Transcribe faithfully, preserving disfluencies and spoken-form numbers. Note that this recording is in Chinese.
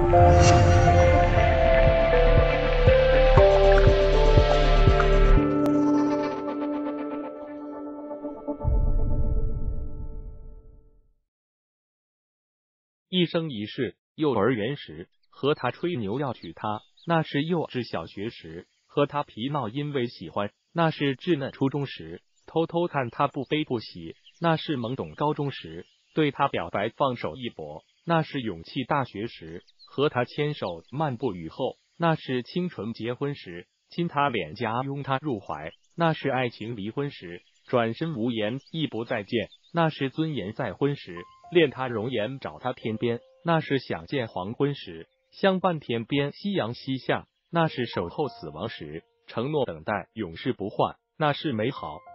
一生一世，幼儿园时和他吹牛要娶她，那是幼稚小学时；和他皮闹因为喜欢，那是稚嫩初中时；偷偷看他不悲不喜，那是懵懂高中时；对他表白放手一搏，那是勇气大学时；和他牵手漫步雨后，那是清纯结婚时；亲他脸颊拥他入怀，那是爱情离婚时；转身无言亦不再见，那是尊严再婚时；恋他容颜找他天边，那是想见黄昏时；相伴天边夕阳西下，那是守候死亡时；承诺等待永世不换，那是美好。